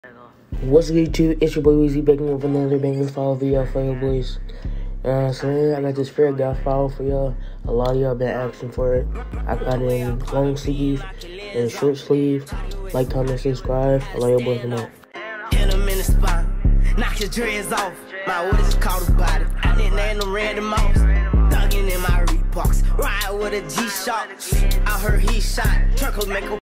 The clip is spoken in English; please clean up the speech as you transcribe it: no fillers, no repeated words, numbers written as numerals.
What's good, YouTube? It's your boy Weezy back with another banger fall video for you boys. So I got this Fear God fall for y'all. A lot of y'all been asking for it. I got it in long sleeve and short sleeve. Like, comment, subscribe. I love your boys more. Hit him in the spine, knock his dreads off. My what is called a body. I didn't name him Randy Moss. Thuggin' in my Reeboks, ride with a G-Shock. I heard he shot. Truckles make a